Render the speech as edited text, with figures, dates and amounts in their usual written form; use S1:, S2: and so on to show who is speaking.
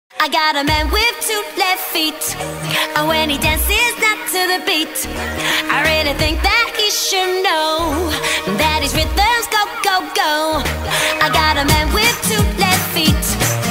S1: I got a man with two left feet, and when he dances not to the beat, I really think that he should know that his rhythms go, go, go. I got a man with two left feet,